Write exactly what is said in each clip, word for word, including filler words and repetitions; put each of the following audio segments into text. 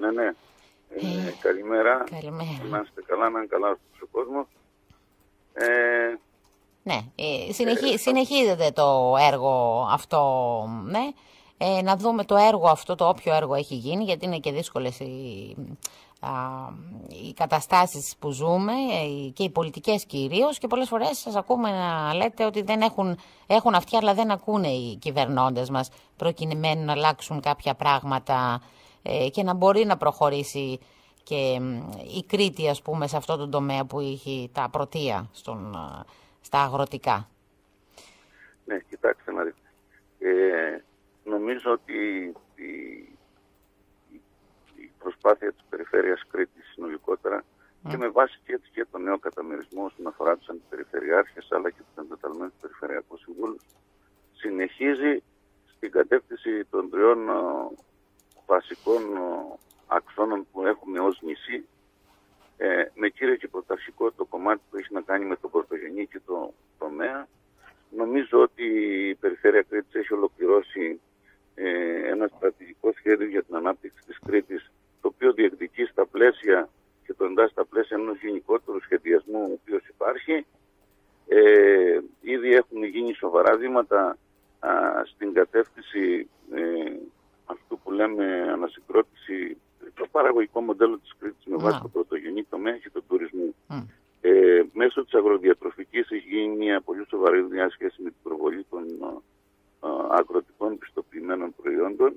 Ναι, ναι. Ε, ε, καλημέρα. Καλημέρα. Να είστε καλά, να είναι καλά στον κόσμο. Ε, ναι, ε, συνεχί, ε, συνεχίζεται το έργο αυτό, ναι. Ε, να δούμε το έργο αυτό, το όποιο έργο έχει γίνει, γιατί είναι και δύσκολες οι, α, οι καταστάσεις που ζούμε και οι πολιτικές κυρίως, και πολλές φορές σας ακούμε να λέτε ότι δεν έχουν, έχουν αυτιά αλλά δεν ακούνε οι κυβερνώντες μας, προκειμένου να αλλάξουν κάποια πράγματα ε, και να μπορεί να προχωρήσει και η Κρήτη, ας πούμε, σε αυτό το τομέα που έχει τα πρωτεία στον, στα αγροτικά. Ναι, κοιτάξτε να δείτε. Ε, νομίζω ότι η, η προσπάθεια της Περιφέρειας Κρήτης συνολικότερα mm. και με βάση και, έτσι και το νέο καταμερισμό όσον αφορά τους αντιπεριφερειάρχες αλλά και τους εντεταλμένους περιφερειακούς συμβούλους συνεχίζει στην κατεύθυνση των τριών βασικών αξώνων που έχουμε ως νησί, ε, με κύριο και πρωταρχικό το κομμάτι που έχει να κάνει με το πρωτογενή και το τομέα. Νομίζω ότι η Περιφέρεια Κρήτης έχει ολοκληρώσει ε, ένα στρατηγικό σχέδιο για την ανάπτυξη της Κρήτης, το οποίο διεκδικεί στα πλαίσια και το εντάσσει στα πλαίσια ενός γενικότερου σχεδιασμού ο οποίος υπάρχει. Ε, ήδη έχουν γίνει σοβαρά βήματα α, στην κατεύθυνση ε, αυτού που λέμε ανασυγκρότηση, το παραγωγικό μοντέλο της Κρήτης με βάση yeah. το πρωτογενή τομέα και τον τουρισμό. Mm. Ε, μέσω της αγροδιατροφικής έχει γίνει μια πολύ σοβαρή δουλειά σχέση με την προβολή των α, αγροτικών πιστοποιημένων προϊόντων.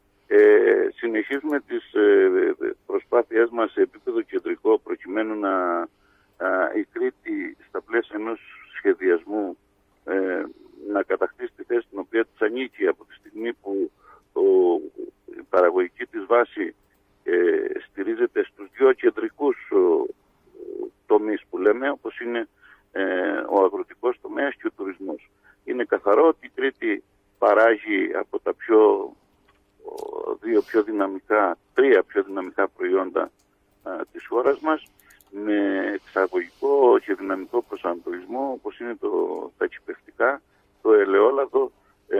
Ε, συνεχίζουμε τις ε, προσπάθειές μας σε επίπεδο κεντρικό προκειμένου να α, η Κρήτη στα πλαίσια ενός σχεδιασμού ε, να κατακτήσει τη θέση την οποία της ανήκει από τη στιγμή που ο, η παραγωγική της βάση ε, στηρίζεται στους δύο κεντρικούς ο, τομείς που λέμε, όπως είναι ε, ο αγροτικός τομέας και ο τουρισμός. Είναι καθαρό ότι η Κρήτη παράγει από τα πιο δύο πιο δυναμικά, τρία πιο δυναμικά προϊόντα α, της χώρας μας, με εξαγωγικό και δυναμικό προσανατολισμό, όπως είναι το, τα κυπευτικά, το ελαιόλαδο, ε,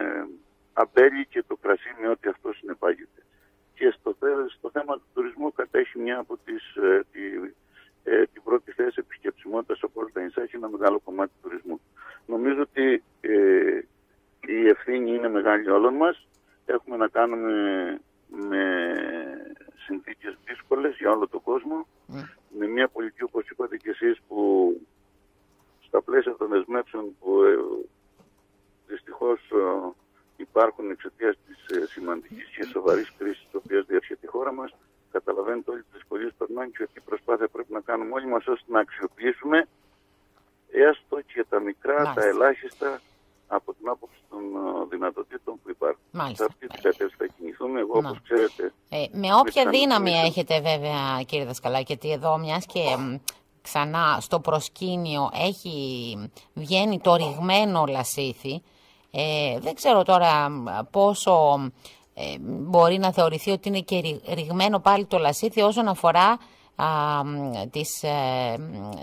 αμπέλι και το κρασί με ό,τι αυτό συνεπάγεται. Και στο, στο θέμα του τουρισμού κατέχει μια από τις, ε, τη, ε, την πρώτη θέση επισκεψιμότητας από όλα τα νησιά, έχει ένα μεγάλο κομμάτι του τουρισμού. Νομίζω ότι ε, η ευθύνη είναι μεγάλη όλων μας. Έχουμε να κάνουμε με συνθήκες δύσκολες για όλο τον κόσμο, mm. με μια πολιτική, όπως είπατε και εσείς, που στα πλαίσια των δεσμεύσεων που ε, δυστυχώς ε, υπάρχουν εξαιτίας της ε, σημαντικής και σοβαρής κρίσης της οποίας διέρχεται η χώρα μας, καταλαβαίνετε όλοι τις δυσκολίες περνάνε και ότι η προσπάθεια πρέπει να κάνουμε όλοι μας ώστε να αξιοποιήσουμε έστω και τα μικρά, Μάλιστα. τα ελάχιστα από την άποψη των uh, δυνατοτήτων που υπάρχουν. Μάλιστα. Σε αυτή την κατεύθυνση θα κινηθούμε. Εγώ, όπως ξέρετε... Ε, με όποια δύναμη έχετε βέβαια, κύριε Δασκαλάκη, γιατί εδώ μιας και μ, ξανά στο προσκήνιο έχει, βγαίνει το ρηγμένο λασίθι, ε, δεν ξέρω τώρα πόσο ε, μπορεί να θεωρηθεί ότι είναι και ρηγμένο πάλι το λασίθι όσον αφορά α, τις... Ε,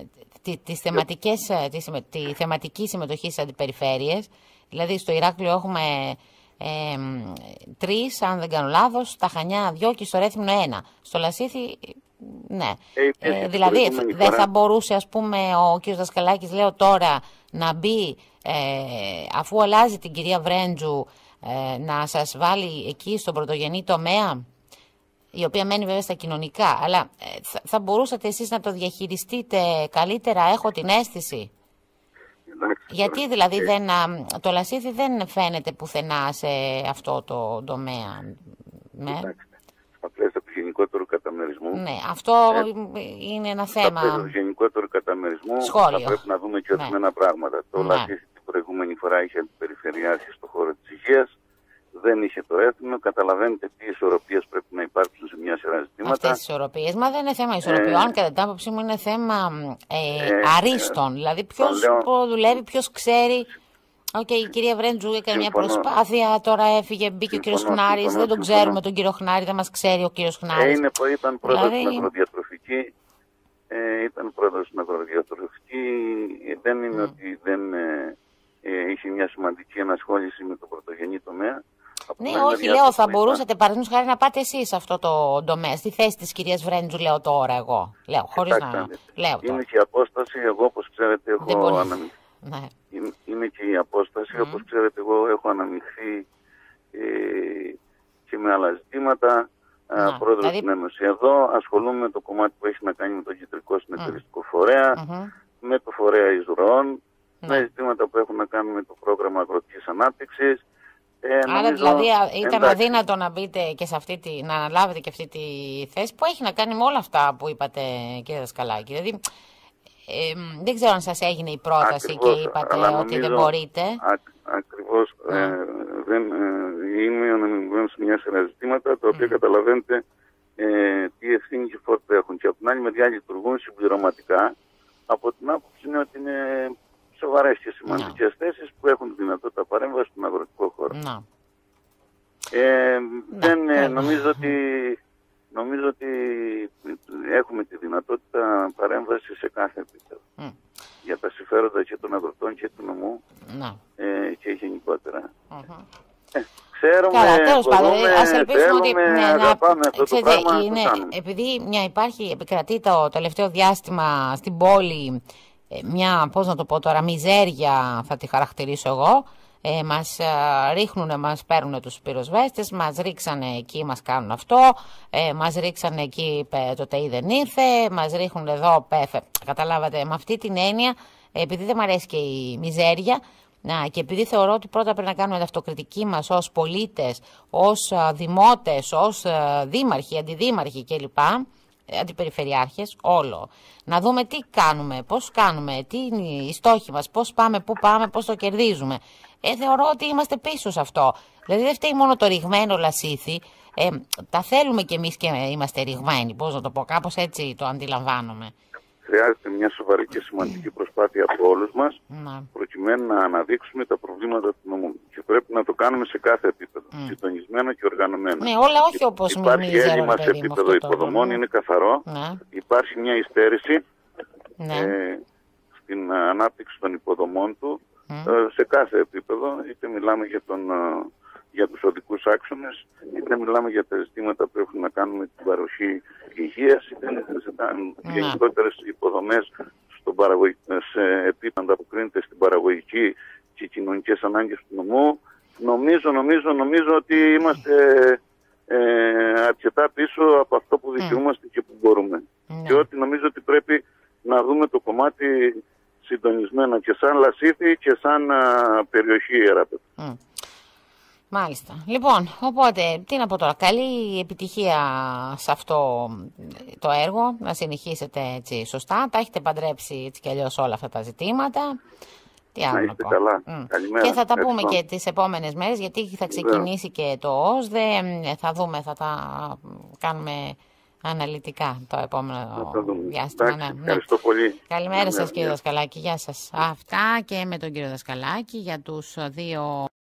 Τις θεματικές, τη, τη θεματική συμμετοχή στις αντιπεριφέρειες. Δηλαδή στο Ηράκλειο έχουμε ε, τρεις, αν δεν κάνω λάθος, στα Χανιά δυο και στο Ρέθυμνο ένα. Στο Λασίθι, ναι. Ε, ε, δηλαδή δεν θα μπορούσε, ας πούμε, ο κ. Δασκαλάκης, λέω τώρα, να μπει, ε, αφού αλλάζει την κυρία Βρέντζου, ε, να σας βάλει εκεί στον πρωτογενή τομέα, η οποία μένει βέβαια στα κοινωνικά, αλλά θα, θα μπορούσατε εσείς να το διαχειριστείτε καλύτερα, έχω την αίσθηση. Εντάξει, γιατί δηλαδή ε... δεν, το λασίθι δεν φαίνεται πουθενά σε αυτό το τομέα. Ναι. Στα πλαίσια του γενικότερου καταμερισμού. Ναι, αυτό ε, είναι ένα θέμα. Στα πλαίσια του γενικότερου καταμερισμού Σχόλιο. Θα πρέπει να δούμε και ορισμένα ναι. πράγματα. Το ναι. λασίθι την προηγούμενη φορά είχε αντιπεριφερειάρχη στον χώρο της υγείας. Δεν είχε το έθνο. Καταλαβαίνετε τι ισορροπίες πρέπει να υπάρξουν σε μια σειρά ζητήματα. Αυτές τις ισορροπίες. Μα δεν είναι θέμα ισορροπιών. Ε, κατά την άποψή μου είναι θέμα ε, ε, αρίστων. Ε, δηλαδή ποιος λέω... δουλεύει, ποιος ξέρει. Οκ, okay, η κυρία Βρέντζου έκανε μια προσπάθεια. Τώρα έφυγε, μπήκε συμφωνώ, ο κύριος Χνάρης. Δεν τον συμφωνώ. Ξέρουμε τον κύριο Χνάρη. Δεν μας ξέρει ο κύριος Χνάρης. Ε, ήταν πρόεδρος δηλαδή... στην αγροδιατροφική. Ε, ήταν πρόεδρος στην αγροδιατροφική. Ε, δεν είναι mm. ότι δεν ε, ε, είχε μια σημαντική ενασχόληση με το πρωτογενή τομέα. Ναι, όχι, λέω, θα μπορούσατε παραδείγματος χάρη να πάτε εσείς σε αυτό το τομέα, στη θέση της κυρίας Βρέντζου, λέω τώρα εγώ. Λέω, χωρίς να. Λέω είναι και η απόσταση, εγώ όπως ξέρετε έχω αναμειχθεί. Ναι. Είναι και η απόσταση, mm. όπως ξέρετε εγώ έχω αναμειχθεί ε, και με άλλα ζητήματα. Να, πρόεδρος δηλαδή... στην Ένωση εδώ, ασχολούμαι με το κομμάτι που έχει να κάνει με το κεντρικό συνεταιριστικό mm. φορέα, mm-hmm. με το φορέα εισρωών, mm. με ζητήματα που έχουν να κάνουν με το πρόγραμμα αγροτικής ανάπτυξης. Ε, Άρα νομίζω, δηλαδή ήταν εντάξει. αδύνατο να μπείτε και σε αυτή τη, να αναλάβετε και αυτή τη θέση που έχει να κάνει με όλα αυτά που είπατε, κύριε Δασκαλάκη. Δηλαδή, ε, δεν ξέρω αν σας έγινε η πρόταση ακριβώς, και είπατε ότι νομίζω, δεν μπορείτε. Α, ακριβώς. Mm. Ε, δεν, ε, είμαι αναμειγμένος σε μια σειρά ζητήματα, τα οποία mm. καταλαβαίνετε ε, τι ευθύνη και φόρτο έχουν. Και από την άλλη μεριά λειτουργούν συμπληρωματικά. Από την άποψη είναι ότι είναι σοβαρές και σημαντικές no. θέσεις που έχουν τη δυνατότητα παρέμβαση στον αγροτικό χώρο. No. Ε, no. Δεν, ε, νομίζω, ότι, νομίζω ότι έχουμε τη δυνατότητα παρέμβαση σε κάθε επίπεδο. Mm. Για τα συμφέροντα και των αγροτών και του νομού no. ε, και γενικότερα. Mm-hmm. Ε, ξέρουμε, Καλά, τέλος πάντων, ας ελπίσουμε ότι ναι, αγαπάμε αυτό ξέρετε, το πράγμα, είναι, επειδή μια υπάρχει, επικρατεί το τελευταίο διάστημα στην πόλη μια, πώς να το πω τώρα, μιζέρια θα τη χαρακτηρίσω εγώ. Ε, μας ε, ρίχνουνε, μας παίρνουν τους πυροσβέστες, μας ρίξανε εκεί, μας κάνουν αυτό, ε, μας ρίξανε εκεί το ΤΕΙ δεν ήρθε, μας ρίχνουν εδώ πέφε. Καταλάβατε, με αυτή την έννοια, επειδή δεν μου αρέσει και η μιζέρια, να, και επειδή θεωρώ ότι πρώτα πρέπει να κάνουμε την αυτοκριτική μας ως πολίτες, ως α, δημότες, ως α, δήμαρχοι, αντιδήμαρχοι κλπ, αντιπεριφερειάρχες, όλο. Να δούμε τι κάνουμε, πώς κάνουμε, τι είναι οι στόχοι μας, πώς πάμε, πού πάμε, πώς το κερδίζουμε. Ε, θεωρώ ότι είμαστε πίσω σε αυτό. Δηλαδή δεν φταίει μόνο το ρηγμένο λασίθι, ε, τα θέλουμε κι εμείς και είμαστε ρηγμένοι, πώς να το πω, κάπως έτσι το αντιλαμβάνομαι. Χρειάζεται μια σοβαρή και σημαντική προσπάθεια από όλους μας, να. προκειμένου να αναδείξουμε τα προβλήματα του νομού. Και πρέπει να το κάνουμε σε κάθε επίπεδο, mm. συντονισμένο και οργανωμένο. Ναι, όλα όχι όπως υπάρχει έλλειμμα σε επίπεδο υποδομών, είναι καθαρό. Να. Υπάρχει μια υστέρηση ε, στην ανάπτυξη των υποδομών του, mm. ε, σε κάθε επίπεδο, είτε μιλάμε για τον... για τους οδικούς άξονες, είτε μιλάμε για τα ζητήματα που έχουν να κάνουν με την παροχή υγείας, είτε συζητάμε γενικότερες υποδομές στον παραγωγ... σε επίπεδο που κρίνεται στην παραγωγική και κοινωνικές ανάγκες του νομού. Νομίζω, νομίζω, νομίζω ότι είμαστε ε, αρκετά πίσω από αυτό που δικαιούμαστε mm. και που μπορούμε. Mm. Και ότι νομίζω ότι πρέπει να δούμε το κομμάτι συντονισμένα και σαν Λασίθι και σαν α, περιοχή Ιεράπετρου. Mm. Μάλιστα. Λοιπόν, οπότε, τι να πω τώρα, καλή επιτυχία σε αυτό το έργο, να συνεχίσετε έτσι σωστά, τα έχετε παντρέψει έτσι κι αλλιώς όλα αυτά τα ζητήματα. Τι άλλο να, να πω. Καλά. Mm. Καλημέρα. Και θα τα πούμε και τις επόμενες μέρες, γιατί θα ξεκινήσει yeah. και το ΟΣΔΕ, θα δούμε, θα τα κάνουμε αναλυτικά το επόμενο διάστημα. Ναι, ευχαριστώ ναι. πολύ. Καλημέρα σας κύριε Δασκαλάκη, γεια σας. Αυτά και με τον κύριο Δασκαλάκη για τους δύο...